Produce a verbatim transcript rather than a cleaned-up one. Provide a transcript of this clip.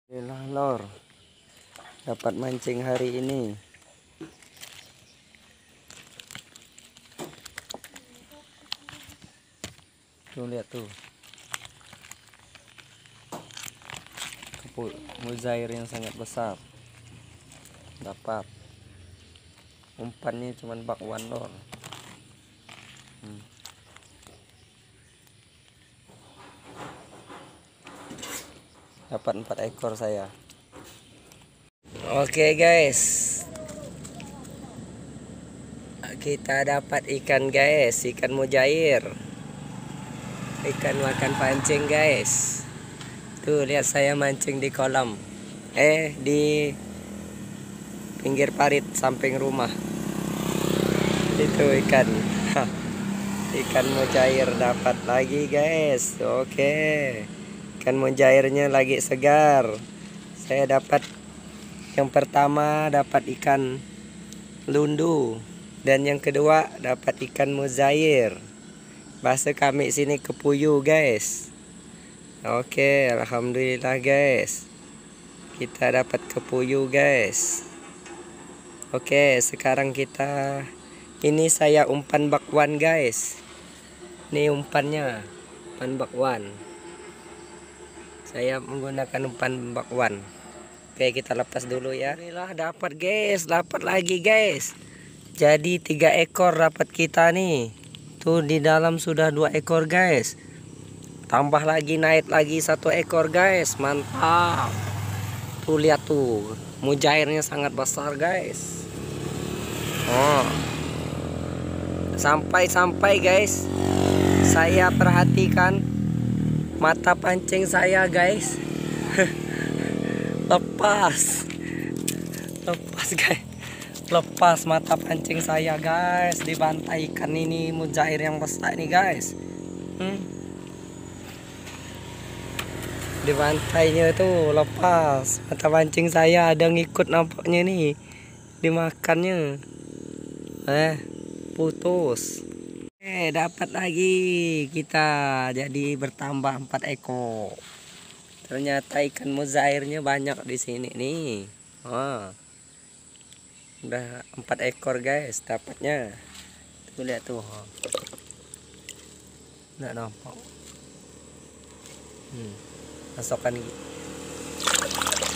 Inilah lor, dapat mancing hari ini. Tuh lihat tuh, kepul mujair yang sangat besar. Dapat umpannya cuman bakwan lor. Hmm. Dapat empat ekor saya. Oke guys, kita dapat ikan guys, ikan mujair, ikan makan pancing guys. Tuh lihat saya mancing di kolam, eh di pinggir parit samping rumah. Itu ikan, ikan mujair dapat lagi guys. Oke, ikan mujairnya lagi segar. Saya dapat yang pertama dapat ikan lundu, dan yang kedua dapat ikan mujair. Bahasa kami sini kepuyu guys. Oke, alhamdulillah guys, kita dapat kepuyu guys. Oke, sekarang kita ini saya umpan bakwan guys. Ini umpannya, umpan bakwan. Saya menggunakan umpan bakwan. Oke, kita lepas dulu ya. Inilah dapat guys, dapat lagi guys. Jadi tiga ekor dapat kita nih. Tuh di dalam sudah dua ekor guys. Tambah lagi naik lagi satu ekor guys. Mantap. Tuh lihat tuh, mujairnya sangat besar guys. Oh. Sampai-sampai guys, saya perhatikan mata pancing saya guys. Lepas. Lepas guys. Lepas mata pancing saya guys, dibantai ikan ini mujair yang besar ini guys. Hmm. Dibantainya tuh lepas mata pancing saya, ada ngikut nampaknya nih, dimakannya. Eh, putus. Eh, dapat lagi kita, jadi bertambah empat ekor. Ternyata ikan mujairnya banyak di sini nih. Oh. Udah empat ekor guys dapatnya. Tuh lihat tuh. Nggak nampak. Hmm. Masukkan